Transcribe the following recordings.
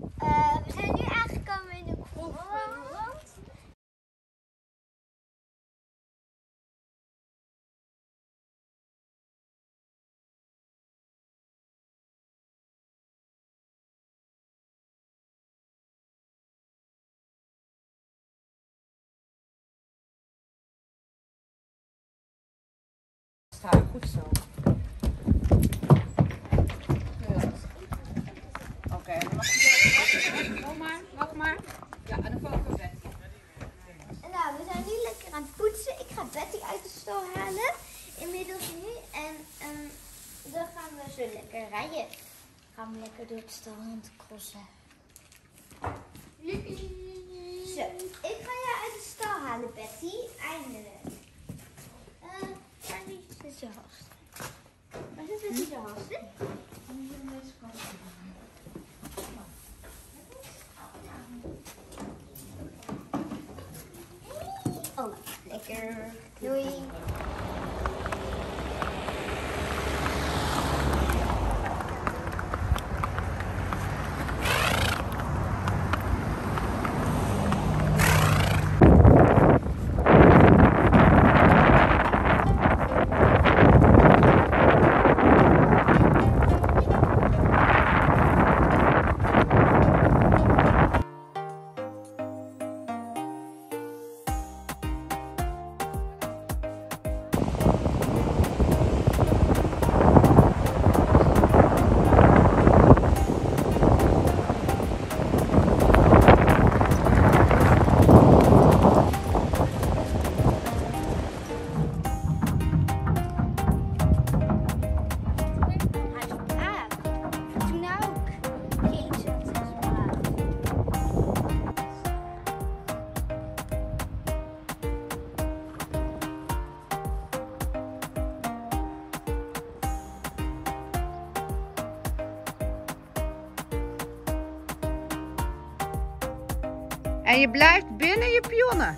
We zijn nu aangekomen in de kroeg. Goed zo. Oké, dan mag je wacht maar. Ja, en dan volgen we Betty. Nou, we zijn nu lekker aan het poetsen. Ik ga Betty uit de stal halen. Inmiddels nu. En dan gaan we zo lekker rijden. Gaan we lekker door het stal aan het crossen. Zo, ik ga jou uit de stal halen, Betty. Eindelijk. Waar zit je haast? Waar zit je haast? Oh, lekker. Doei. En je blijft binnen je pionnen.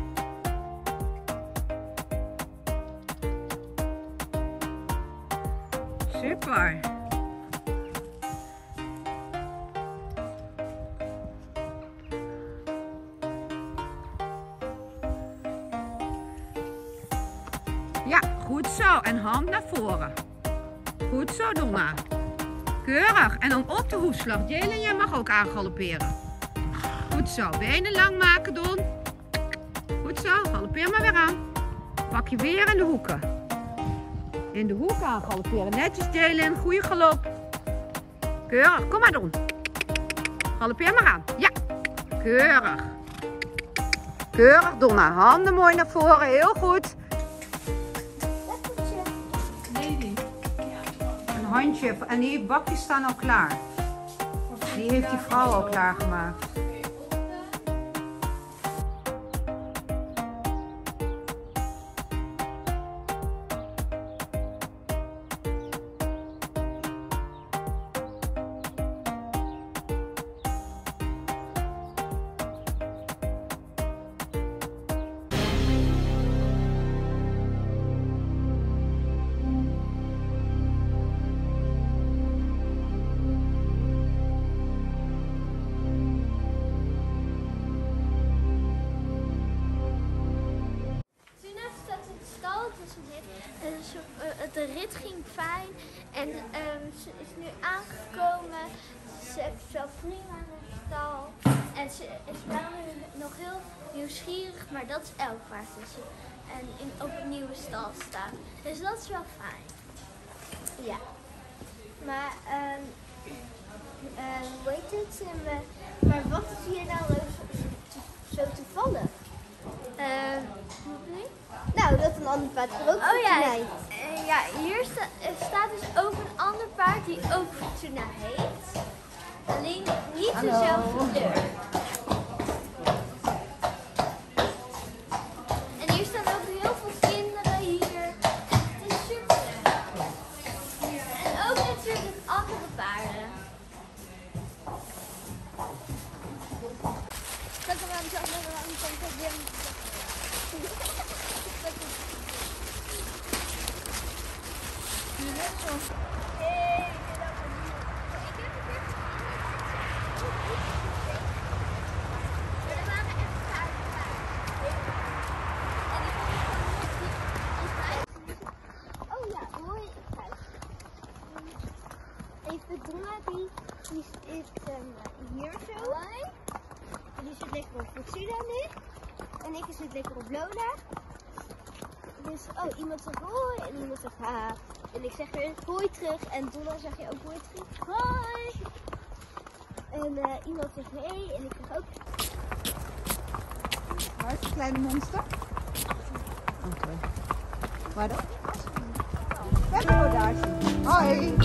Super. Ja, goed zo. En hand naar voren. Goed zo, Donna. Keurig. En dan op de hoefslag. Jalen, jij mag ook aangalopperen. Goed zo. Benen lang maken, Don. Goed zo. Galoppeer maar weer aan. Pak je weer in de hoeken. In de hoek aan galopperen. Netjes, Jalen. Goeie galop. Keurig. Kom maar, Don. Galoppeer maar aan. Ja. Keurig. Keurig, Donna. Handen mooi naar voren. Heel goed. Een handje. En die bakjes staan al klaar. Die heeft die vrouw al klaargemaakt. De rit ging fijn en ze is nu aangekomen. Ze heeft wel prima in de stal. En ze is wel nog heel nieuwsgierig, maar dat is elk paard tussen. En op een nieuwe stal staan. Dus dat is wel fijn. Ja. Maar, hoe heet het? Maar wat is hier nou zo toevallig? Nou, dat een ander paard er ook Fortuna heet. Ja, hier staat dus ook een ander paard die ook Fortuna heet. Alleen niet dezelfde kleur. En hier staan ook heel veel kinderen hier. Het is super leuk. En ook natuurlijk andere paarden. Donna die zit hier zo. En die zit lekker op Foxida nu. En ik zit lekker op Lola. Dus, oh, iemand zegt hoi en iemand zegt ha. En ik zeg weer hoi terug. En Donna zeg je ook hoi terug. Hoi! En iemand zegt hey en ik zeg ook. Waar is het kleine monster? Oké. Waar dan? Kijk maar daar zien. Hoi!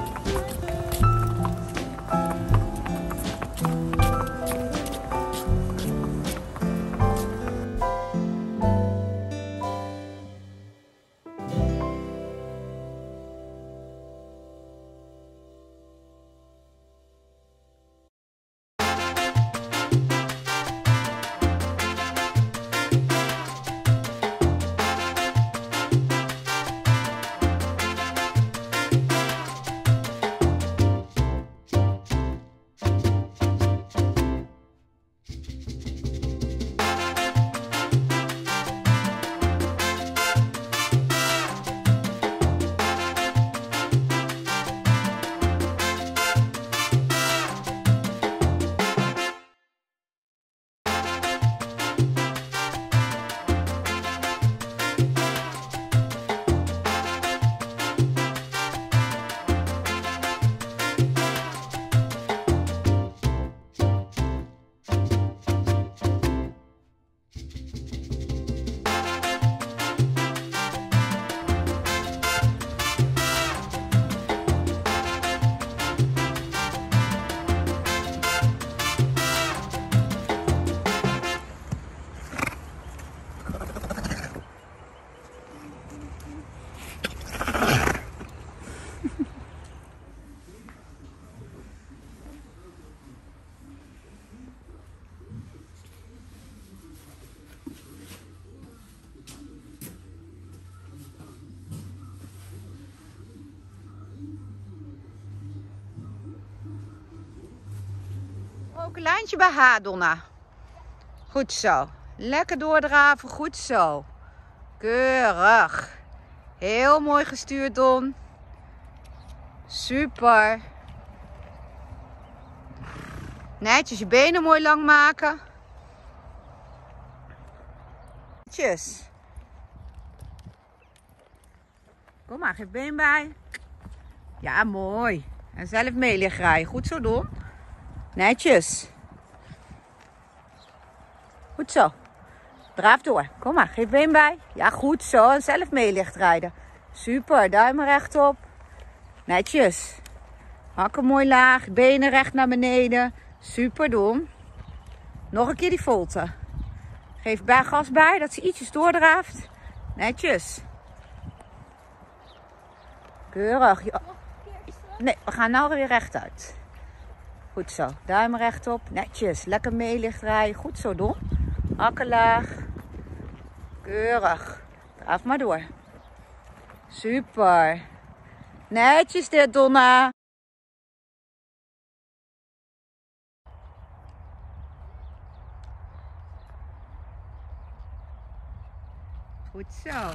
Ook een lijntje bij haar, Donna. Goed zo. Lekker doordraven. Goed zo. Keurig. Heel mooi gestuurd, Don. Super. Netjes je benen mooi lang maken. Netjes. Kom maar, geef been bij. Ja, mooi. En zelf mee liggen rijden. Goed zo, Don. Netjes. Goed zo. Draaf door. Kom maar, geef been bij. Ja, goed zo. En zelf mee licht rijden. Super, duimen rechtop. Netjes. Hakken mooi laag. Benen recht naar beneden. Super, Don. Nog een keer die volte. Geef bij gas bij, dat ze ietsjes doordraaft. Netjes. Keurig. Ja. Nee, we gaan nou weer rechtuit. Goed zo. Duim rechtop. Netjes. Lekker mee licht rijden. Goed zo, Don. Hakken laag. Keurig. Draaf maar door. Super. Netjes dit, Donna. Goed zo.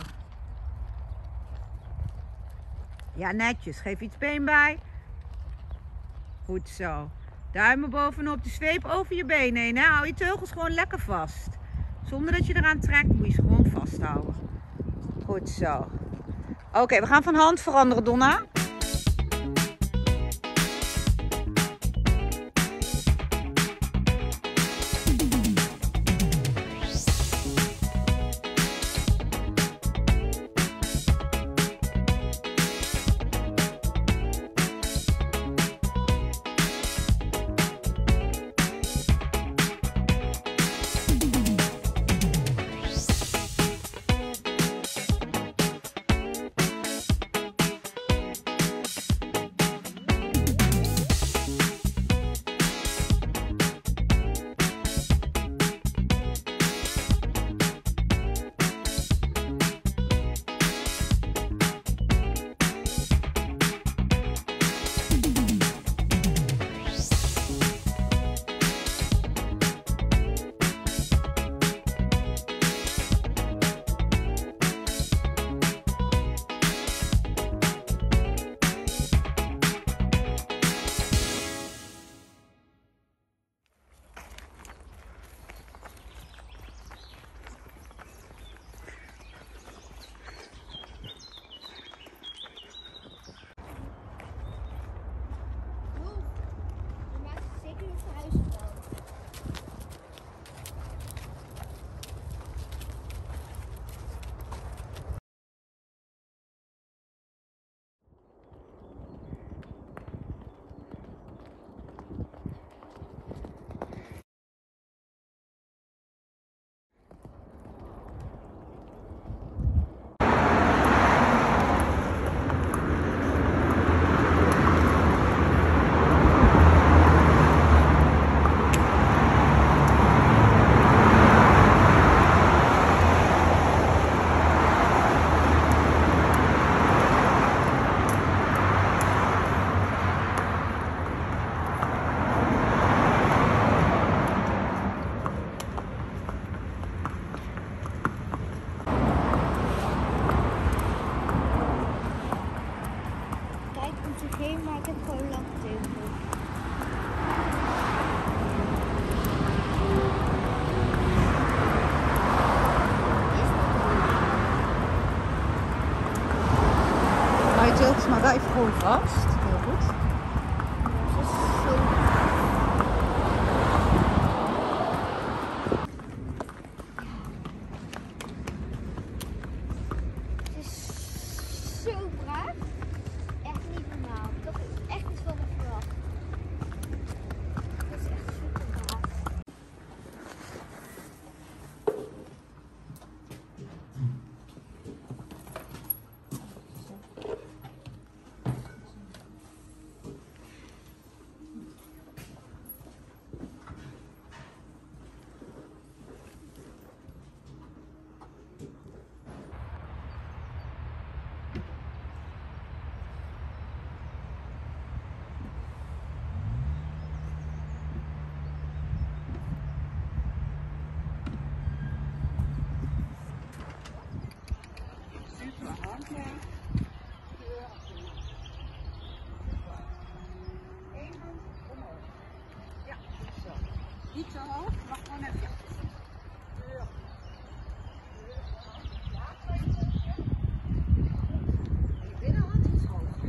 Ja, netjes. Geef iets been bij. Goed zo. Duimen bovenop, de zweep over je benen heen. Hè? Hou je teugels gewoon lekker vast. Zonder dat je eraan trekt, moet je ze gewoon vasthouden. Goed zo. Oké, we gaan van hand veranderen, Donna. Maar je tilt maar wel even gewoon vast. Heel goed. Het is zo... Het is zo braaf. Echt niet normaal. Dat is echt niet wat ik verwacht. Het is echt super braaf. Super, hand mee. Eén hand omhoog. Ja, zo. Niet zo hoog, maar gewoon even. Je binnenhand iets hoger.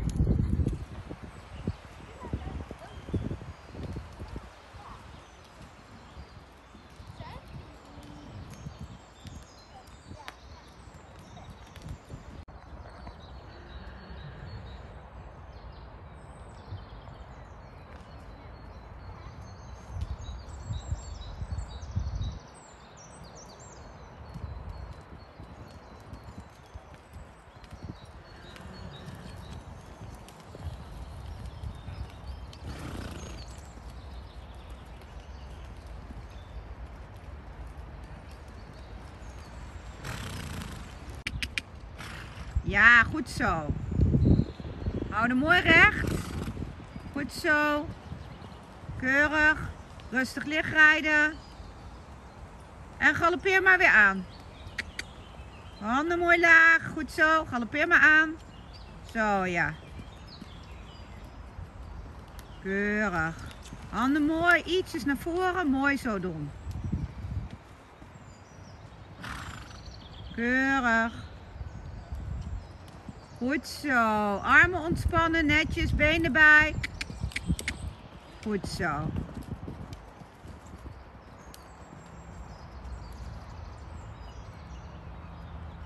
Ja, goed zo. Hou hem mooi recht. Goed zo. Keurig. Rustig lichtrijden. En galoppeer maar weer aan. Handen mooi laag. Goed zo. Galoppeer maar aan. Zo, ja. Keurig. Handen mooi. Ietsjes naar voren. Mooi zo doen. Keurig. Goed zo. Armen ontspannen, netjes. Been erbij. Goed zo.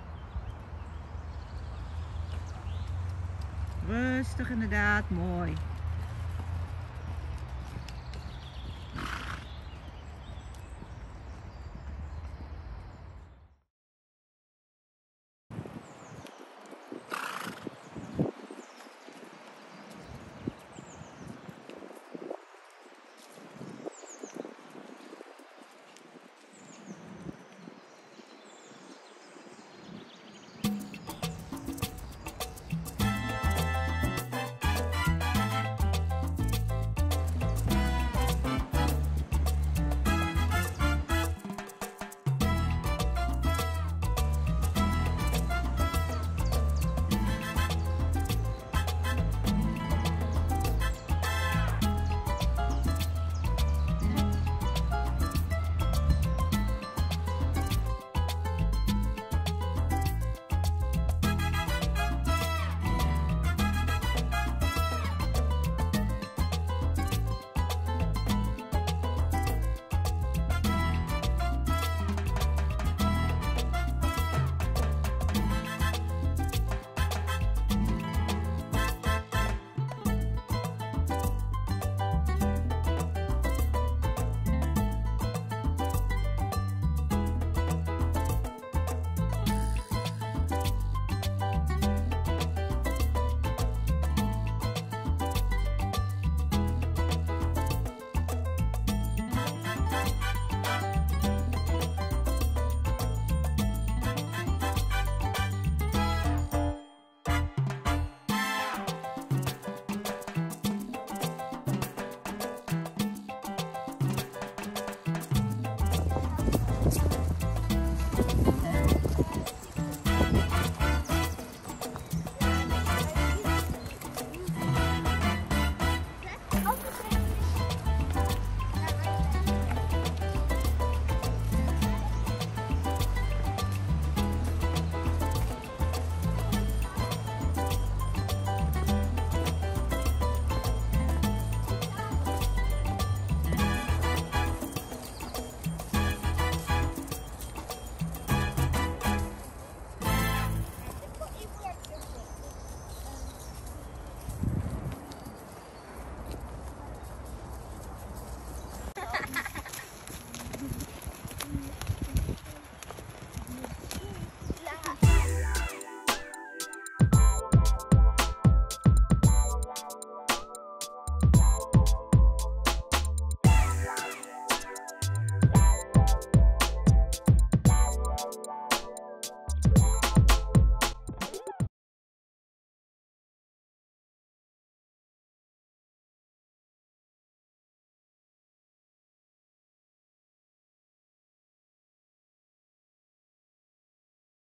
Rustig inderdaad, mooi.